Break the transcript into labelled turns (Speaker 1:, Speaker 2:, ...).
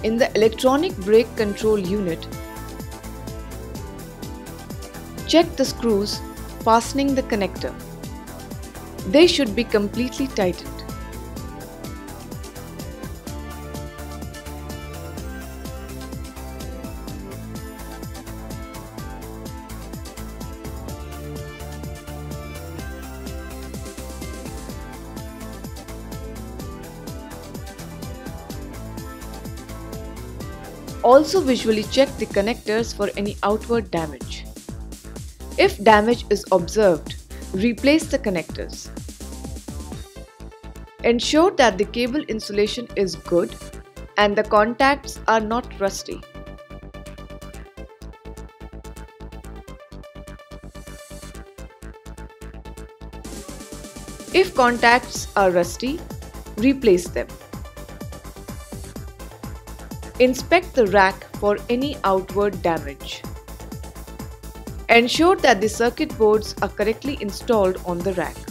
Speaker 1: In the electronic brake control unit, check the screws fastening the connector. They should be completely tightened. Also visually check the connectors for any outward damage. If damage is observed, replace the connectors. Ensure that the cable insulation is good and the contacts are not rusty. If contacts are rusty, replace them. Inspect the rack for any outward damage. Ensure that the circuit boards are correctly installed on the rack.